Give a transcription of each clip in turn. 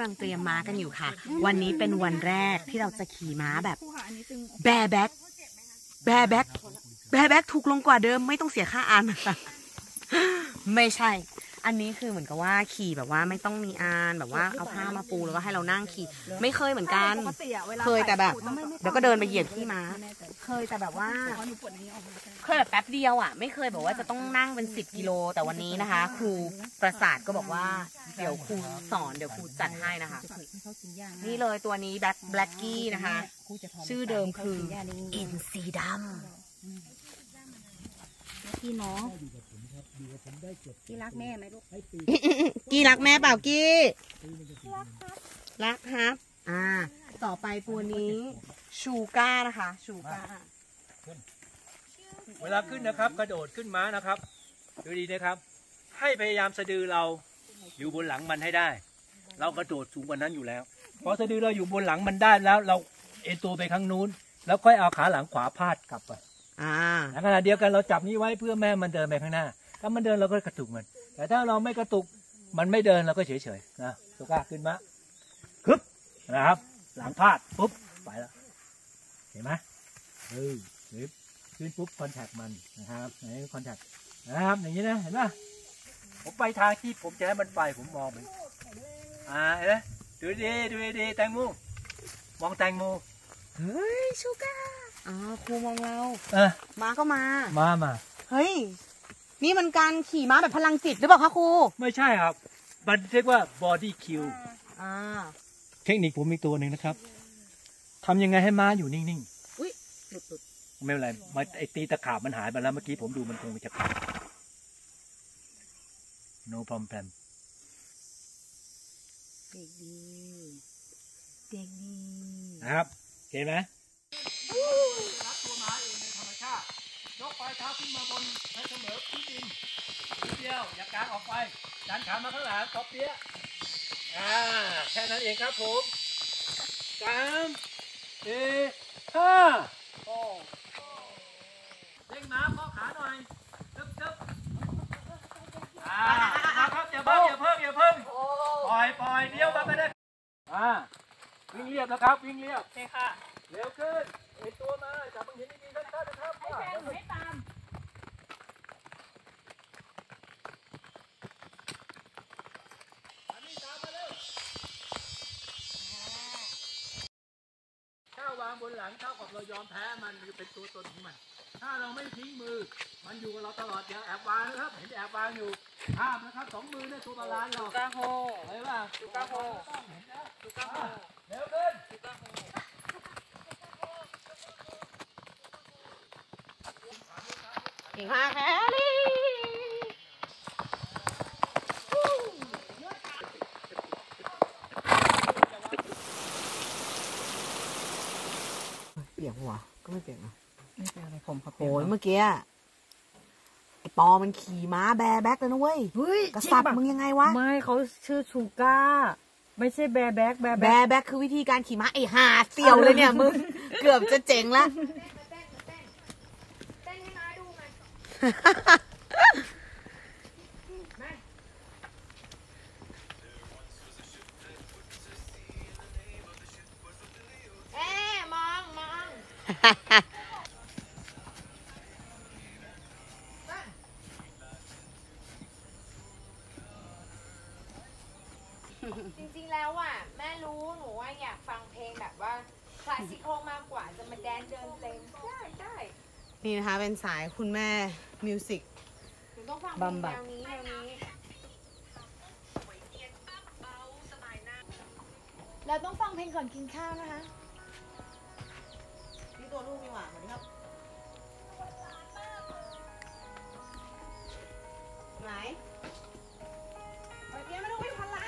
ำลังเตรียมม้ากันอยู่ค่ะวันนี้เป็นวันแรกที่เราจะขี่ม้าแบบแบร์แบ็คถูกลงกว่าเดิมไม่ต้องเสียค่าอ่านนะคะไม่ใช่อันนี้คือเหมือนกับว่าขี่แบบว่าไม่ต้องมีอ่านแบบว่าเอาผ้ามาปูแล้วก็ให้เรานั่งขี่ไม่เคยเหมือนกันเคยแต่แบบเดี๋ยวก็เดินไปเหยียบที่ม้าเคยแต่แบบว่าเคยแบบแป๊บเดียวอ่ะไม่เคยแบบว่าจะต้องนั่งเป็น10 กิโลแต่วันนี้นะคะครูประสาทก็บอกว่าเดี๋ยวครูสอนเดี๋ยวครูจัดให้นะคะนี่เลยตัวนี้แบล็กกี้นะคะชื่อเดิมคืออินซีดำพี่น้องกี้รักแม่ไหมลูกกี้รักแม่เปล่ากี้รักครับต่อไปตัวนี้ชูก้านะคะชูก้าเวลาขึ้นนะครับกระโดดขึ้นม้านะครับดูดีนะครับให้พยายามสะดือเราอยู่บนหลังมันให้ได้เรากระโดดสูงกว่านั้นอยู่แล้วพอสะดือเราอยู่บนหลังมันได้แล้วเราเอ็นตัวไปข้างนู้นแล้วค่อยเอาขาหลังขวาพาดกลับไปในขณะเดียวกันเราจับนี้ไว้เพื่อแม่มันเดินไปข้างหน้าถ้ามันเดินเราก็กระตุกมันแต่ถ้าเราไม่กระตุกมันไม่เดินเราก็เฉยๆนะตัวกล้าขึ้นมาคึบนะครับหลังพาดปุ๊บไปแล้วเห็นไหมขึ้นปุ๊บคอนแทคมันนะครับไหนคอนแทคนะครับอย่างนี้นะเห็นไหมผมไปทางที่ผมจะให้มันไปผมมองไปเห็นไหมดูดีแตงโมมองแตงโมเฮ้ยชูก้าครูมองเราม้าก็มาเฮ้ยนี่มันการขี่ม้าแบบพลังจิตหรือเปล่าคะครูไม่ใช่ครับมันเรียกว่า body cue เทคนิคผมมีตัวหนึ่งนะครับทำยังไงให้ม้าอยู่นิ่งๆอุ้ยหลุดไม่เป็นไรไอ้ตีตะขาบมันหายไปแล้วเมื่อกี้ผมดูมันคงจะขาด no problem เด็กดีนะครับเห็นไหมรับตัวม้าเองในธรรมชาติยกปลายเท้าขึ้นมาบนให้เสมอพื้นดินนิดเดียวอย่ากางออกไปดันขามาข้างหลังตบเปี้ยแค่นั้นเองครับผม3 4 5เร่งม้าข้อขาหน่อยจึ๊บครับอย่าเพิ่งปล่อยเดี๋ยวมาก็ได้วิ่งเรียบนะครับวิ่งเรียบค่ะเร็วขึ้นเอ็นตัวมาจับมึงเห็นดีๆสั้นๆนะครับให้แซงให้ตามถ้าวางบนหลังเท่ากับเรายอมแพ้มันเป็นตัวตนของมันถ้าเราไม่ทิ้งมือมันอยู่กับเราตลอดอย่าแอบวางนะครับเห็นแอบวางอยู่ห้ามนะครับ2 มือเนี่ยตัวบาลานซ์เราชูก้าโฮเห็นป่ะชูก้าโฮเร็วขึ้นเก่งมากแฮร์รี่เปียกหัวก็ไม่เปียกนะไม่เป็นอะไรผมครับโอ้ยเมื่อกี้ไอปอมันขี่ม้าแบร์แบ็คเลยนะเว้ยกษัตริย์มึงยังไงวะไม่เขาชื่อชูก้าไม่ใช่แบร์แบ็คคือวิธีการขี่ม้าไอห่าเสี่ยวเลยเนี่ยมึงเกือบจะเจ๋งละมองจริงๆแล้วอ่ะแม่รู้หนูว่าอยากฟังเพลงแบบว่าคลาสสิคอลมากกว่าจะมาแดนเดินเพลงได้นี่นะคะเป็นสายคุณแม่มิวสิกบำบัดเราต้องฟังเพลงก่อนกินข้าวนะคะนี่ตัวลูกนี่หว่าเหมือนครับไหนไปเกี้ยไม่ต้องไปพันละ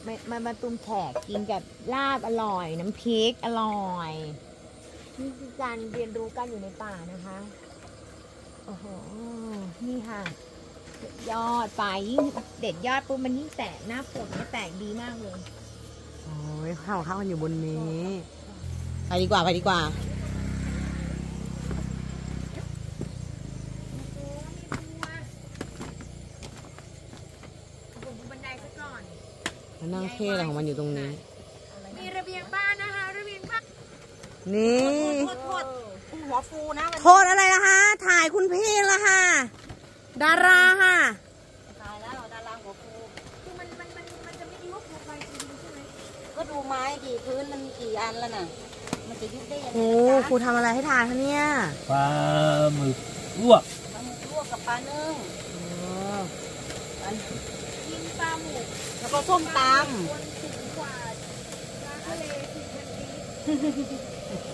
มาตุนแขกกินกับลาบอร่อยน้ำพริกอร่อยนี่คือการเรียนรู้กันอยู่ในป่านะคะโอ้โหนี่ค่ะยอดป่ายิ่งเด็ดยอดปุ๊บมันยิ่งแตกหน้าฝนเนี่ยแตกดีมากเลยโอ้ยข้าวกันอยู่บนนี้ไปดีกว่าไปดีกว่านั่งเท่อะไรของมันอยู่ตรงนี้มีระเบียงบ้านนะคะระเบียงบ้านนี่โทษหัวฟูนะโทษอะไรล่ะคะถ่ายคุณพี่ละค่ะดาราค่ะตายแล้วดาราหัวฟูคือมันจะไม่ยุบลงไปจริงๆใช่ไหมก็ดูไม้กี่พื้นมันมีกี่อันแล้วน่ะมันจะยุบได้ยังไงโอ้ครูทำอะไรให้ทานคะเนี่ยปลาหมึกลวกปลาหมึกลวกกับปลานึ่งกินปลาหมึกแล้วก็ส้มตำคนสูงกว่าทะเลถึงมันดี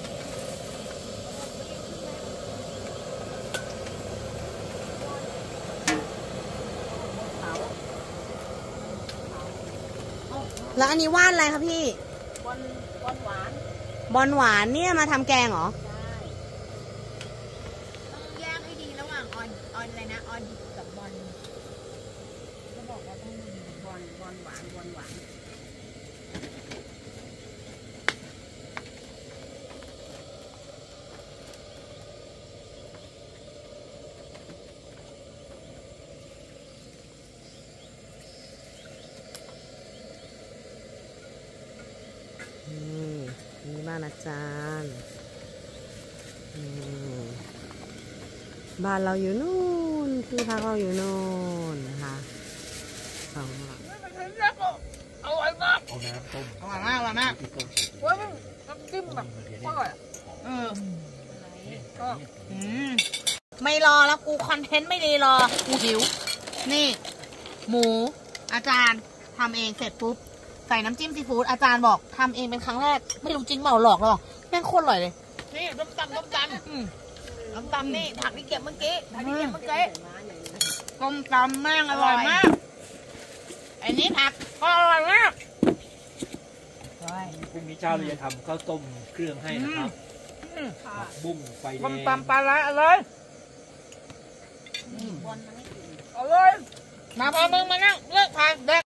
แล้วอันนี้วาดอะไรคะพี่บอลหวานบอลหวานเนี่ยมาทำแกงเหรอต้องแยกให้ดีระหว่างออนอะไรนะออนดิบกับบอลเขาบอกว่าต้องมีบอลหวานนี่บ้านอาจารย์บ้านเราอยู่นู่นที่พักเราอยู่นู่นนะคะสองหลังเอาน้ำต้มอร่อยมากอร่อยมากว้าวน้ำจิ้มแบบอร่อยไม่รอแล้วกูคอนเทนต์ไม่ดีรอกูหิวนี่หมูอาจารย์ทำเองเสร็จปุ๊บใส่น้ำจิ้มซีฟู้ดอาจารย์บอกทำเองเป็นครั้งแรกไม่รู้จริงเปล่าหลอกหรอแม่งโคตรอร่อยเลยนี่ต้มตำนี่ผักที่เก็บเมื่อกี้ต้มตำแม่งอร่อยมากอันนี้ผักก็อร่อยมากพรุ่งนี้เช้าเราจะทำข้าวต้มเครื่องให้นะครับผักบุ้งไฟแดงต้มตำปลาไหลอร่อยอร่อยมาพอมึงมานั่งเลิกทานเด็ก